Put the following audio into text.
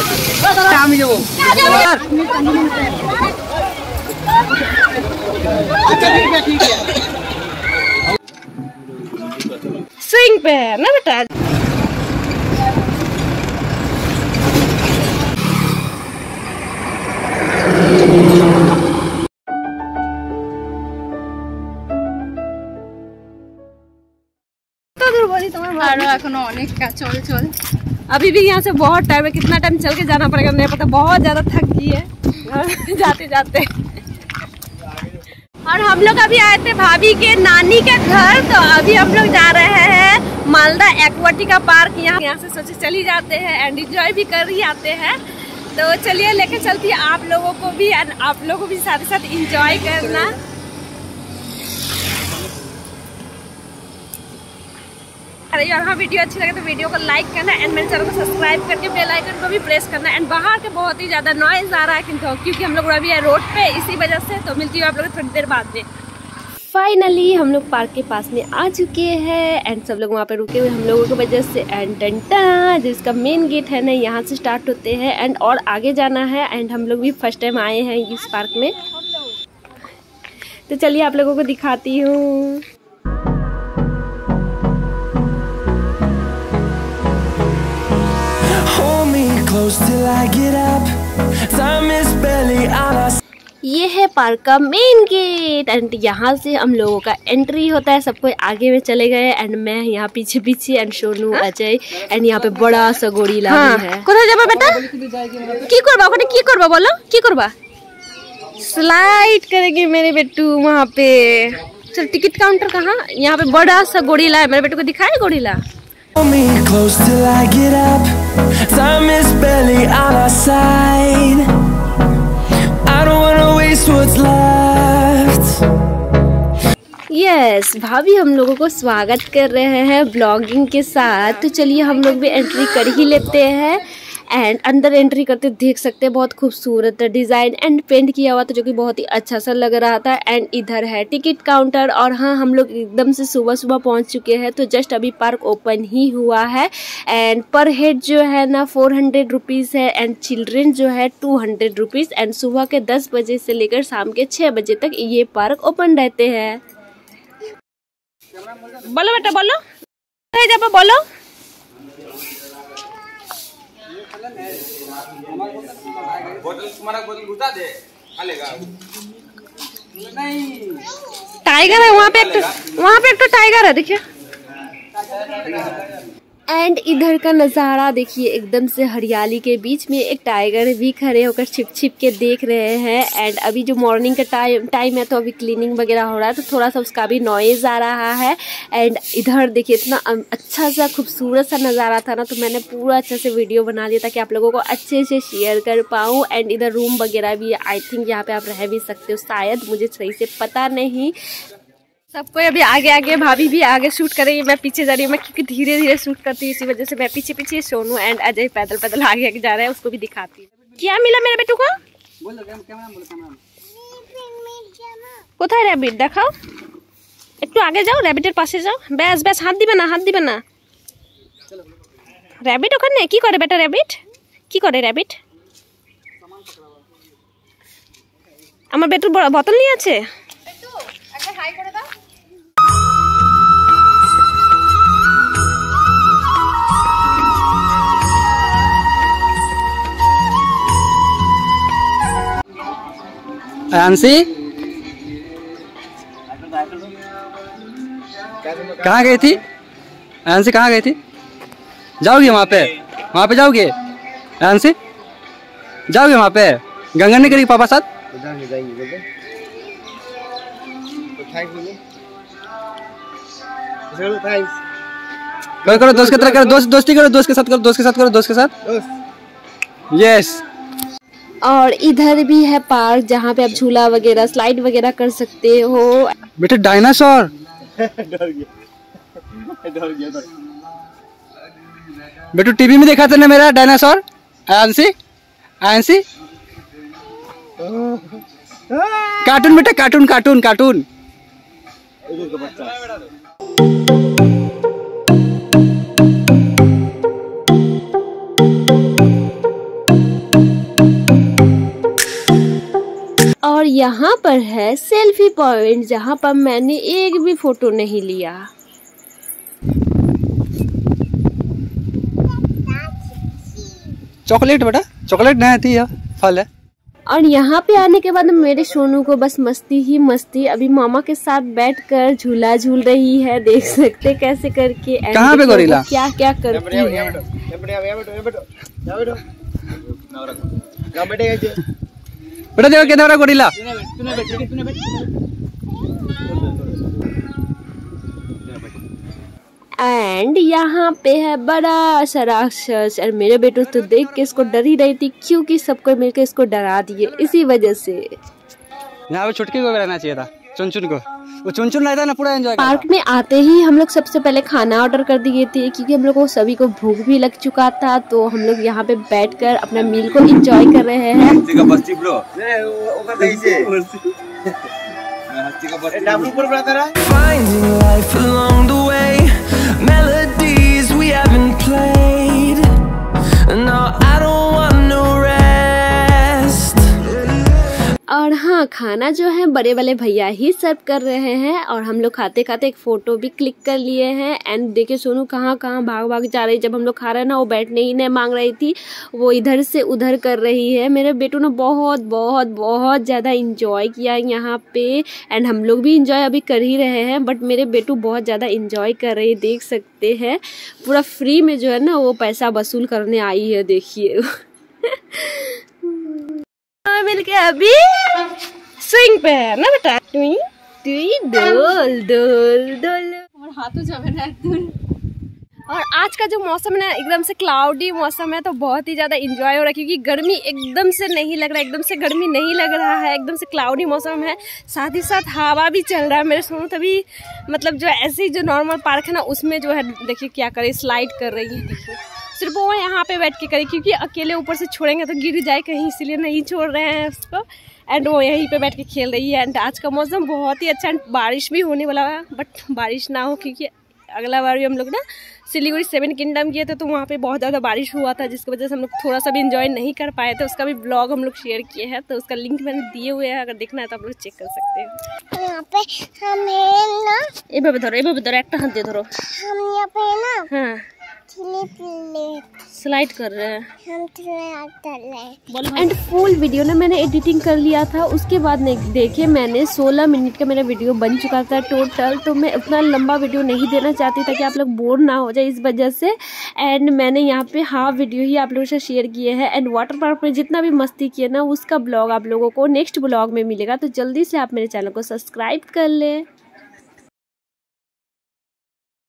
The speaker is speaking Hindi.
स्विंग पे है ना बेटा। चल अभी भी यहाँ से बहुत टाइम है, कितना टाइम चल के जाना पड़ेगा नहीं पता, बहुत ज्यादा थक गई है जाते जाते। और हम लोग अभी आए थे भाभी के नानी के घर, तो अभी हम लोग जा रहे हैं मालदा एक्वाटिका पार्क। यहाँ से सोचे चली जाते हैं एंड एंजॉय भी कर ही आते हैं। तो चलिए लेके चलती है आप लोगों को भी, एंड आप लोगों को भी साथ ही साथ एंजॉय करना। और हाँ वीडियो अच्छी लगे तो वीडियो को लाइक करना एंड मेरे चैनल को सब्सक्राइब करके बेल आइकन को भी प्रेस करना। एंड बाहर के बहुत ही ज़्यादा नॉइज आ रहा है क्योंकि हम लोग अभी है रोड पे, इसी वजह से। तो मिलती हूँ आप लोग थोड़ी देर बाद में। फाइनली हम लोग पार्क के पास में आ चुके हैं एंड सब लोग वहाँ पे रुके हुए हम लोगों की वजह से। एंड टंटा जिसका मेन गेट है ना, यहाँ से स्टार्ट होते हैं एंड और आगे जाना है। एंड हम लोग भी फर्स्ट टाइम आए हैं इस पार्क में, तो चलिए आप लोगों को दिखाती हूँ। ये है पार्क का मेन गेट एंड यहाँ से हम लोगों का एंट्री होता है। सब कोई आगे में चले गए एंड मैं यहाँ पीछे पीछे एंड सोनू अजय एंड यहाँ पे बड़ा सा गोरिल्ला भी है। कोথায় যাবা बेटा? की करबा ओখানে की करबा बोलो की करबा? स्लाइड करेंगे मेरे बेटू वहाँ पे। चल टिकट काउंटर कहाँ? यहाँ पे बड़ा सा गोरिल्ला है, मेरे बेटू को दिखाए गोरिल्ला। यस भाभी हम लोगों को स्वागत कर रहे हैं ब्लॉगिंग के साथ। तो चलिए हम लोग भी एंट्री कर ही लेते हैं। एंड अंदर एंट्री करते देख सकते हैं बहुत खूबसूरत डिज़ाइन एंड पेंट किया हुआ था, जो कि बहुत ही अच्छा सा लग रहा था। एंड इधर है टिकट काउंटर। और हाँ हम लोग एकदम से सुबह सुबह पहुंच चुके हैं, तो जस्ट अभी पार्क ओपन ही हुआ है। एंड पर हेड जो है ना 400 रुपीज़ है एंड चिल्ड्रेन जो है 200 रुपीज़। एंड सुबह के 10 बजे से लेकर शाम के 6 बजे तक ये पार्क ओपन रहते हैं। बोलो बेटा बोलो, जब बोलो। टाइगर है वहाँ पे एक तो टाइगर है देखिए। एंड इधर का नज़ारा देखिए, एकदम से हरियाली के बीच में एक टाइगर भी खड़े होकर छिप छिप के देख रहे हैं। एंड अभी जो मॉर्निंग का टाइम है, तो अभी क्लीनिंग वगैरह हो रहा है, तो थोड़ा सा उसका भी नॉइज़ आ रहा है। एंड इधर देखिए इतना अच्छा सा खूबसूरत सा नज़ारा था ना, तो मैंने पूरा अच्छे से वीडियो बना लिया ताकि आप लोगों को अच्छे से शेयर कर पाऊँ। एंड इधर रूम वगैरह भी, आई थिंक यहाँ पे आप रह भी सकते हो शायद, मुझे सही से पता नहीं। सबको अभी आगे आगे, भाभी भी आगे शूट कर रही है, मैं पीछे जा रही हूँ। मैं क्योंकि धीरे धीरे शूट करती हूँ, इसी वजह से मैं पीछे पीछे। सोनू एंड अजय पैदल पैदल आगे आगे जा रहे हैं, उसको भी दिखाती हूँ। क्या मिला मेरे बेटू को? কোথায় रैबिट দেখাও, একটু আগে যাও, র‍্যাবিটের পাশে যাও। ব্যাস ব্যাস, হাত দিবে না, হাত দিবে না। র‍্যাবিট ওখানে কি করে বেটা? র‍্যাবিট কি করে? র‍্যাবিট আমার বেটুর বোতল নিয়ে আছে। বেটু একটা হাই করে দাও। आंसी कहाँ गई थी? आंसी कहाँ गई थी? जाओगी वहाँ पे जाओगे? आंसी जाओगे वहाँ पे? गंगा नहीं करेगी पापा साथ? करो दोस्त की तरह करो, दोस्ती करो, दोस्त के साथ करो, दोस्त के साथ करो, दोस्त के साथ। यस। और इधर भी है पार्क, जहाँ पे आप झूला वगैरह, स्लाइड वगैरह कर सकते हो। बेटे डायनासोर बेटू टीवी में देखा था ना मेरा डायनासोर। आंसी आंसी कार्टून बेटा, कार्टून कार्टून कार्टून। यहाँ पर है सेल्फी पॉइंट, जहाँ पर मैंने एक भी फोटो नहीं लिया। चॉकलेट बेटा, चॉकलेट नहीं थी, यह फल है। और यहाँ पे आने के बाद मेरे सोनू को बस मस्ती ही मस्ती। अभी मामा के साथ बैठकर झूला झूल रही है, देख सकते कैसे करके। कहाँ पे गोरिल्ला क्या क्या करती है। बेटा देखो कितना बड़ा गोरिल्ला। एंड यहाँ पे है बड़ा सा राक्षस, और मेरे बेटो तो देख के इसको डर ही रही थी, क्योंकि सबको मिलकर इसको डरा दिए इसी वजह से। यहाँ पे छुटकी को भी रहना चाहिए था, चुनचुन को। वो चुनचुन रहता ना पूरा एंजॉय। पार्क में आते ही हम लोग सबसे पहले खाना ऑर्डर कर दिए थे, क्योंकि हम लोग को सभी को भूख भी लग चुका था। तो हम लोग यहाँ पे बैठकर अपना मील को एंजॉय कर रहे हैं। Melodies we haven't played. No, I don't want no rest. और हाँ, खाना जो है बड़े वाले भैया ही सर्व कर रहे हैं। और हम लोग खाते खाते एक फोटो भी क्लिक कर लिए हैं। एंड देखिए सोनू कहाँ कहाँ भाग भाग जा रही। जब हम लोग खा रहे हैं ना, वो बैठने ही नहीं मांग रही थी, वो इधर से उधर कर रही है। मेरे बेटू ने बहुत बहुत बहुत ज़्यादा इंजॉय किया यहाँ पे। एंड हम लोग भी इंजॉय अभी कर ही रहे हैं, बट मेरे बेटू बहुत ज़्यादा इंजॉय कर रही, देख सकते हैं। पूरा फ्री में जो है ना वो पैसा वसूल करने आई है, देखिए। मिलके अभी स्विंग पे है ना बेटा। टुई टुई डोल डोल डोल और हाथों जमे ना दूर। और आज का जो मौसम है ना, एकदम से क्लाउडी मौसम है, तो बहुत ही ज्यादा इंजॉय हो रहा है, क्योंकि गर्मी एकदम से नहीं लग रहा है, एकदम से गर्मी नहीं लग रहा है, एकदम से क्लाउडी मौसम है। साथ ही साथ हवा भी चल रहा है। मेरे सुनो तभी मतलब जो ऐसे जो नॉर्मल पार्क है ना, उसमें जो है देखिए क्या करे, स्लाइड कर रही है। देखिए सिर्फ वो यहाँ पे बैठ के करी, क्योंकि अकेले ऊपर से छोड़ेंगे तो गिर जाए कहीं, इसीलिए नहीं छोड़ रहे हैं उसको। एंड वो यहीं पे बैठ के खेल रही है। एंड आज का मौसम बहुत ही अच्छा, बारिश भी होने वाला है, बट बारिश ना हो, क्योंकि अगला बार भी हम लोग ना सिलीगुड़ी 7 किंगडम किए थे, तो वहाँ पे बहुत ज़्यादा बारिश हुआ था, जिसकी वजह से हम लोग थोड़ा सा भी इंजॉय नहीं कर पाए थे। उसका भी ब्लॉग हम लोग शेयर किए हैं, तो उसका लिंक मैंने दिए हुए हैं, अगर देखना है तो आप लोग चेक कर सकते हैं। यहाँ पे हमें ना ए धरो एक हाथ दे धरो। हम यहाँ पे ना हाँ स्लाइड कर रहे हैं हम। एंड फुल वीडियो ना मैंने एडिटिंग कर लिया था। उसके बाद देखिए मैंने 16 मिनट का मेरा वीडियो बन चुका था टोटल। तो मैं उतना लंबा वीडियो नहीं देना चाहती ताकि आप लोग बोर ना हो जाए, इस वजह से। एंड मैंने यहाँ पे हाफ वीडियो ही आप लोगों से शेयर किए हैं। एंड वाटर पार्क में जितना भी मस्ती किए ना, उसका ब्लॉग आप लोगों को नेक्स्ट ब्लॉग में मिलेगा। तो जल्दी से आप मेरे चैनल को सब्सक्राइब कर लें।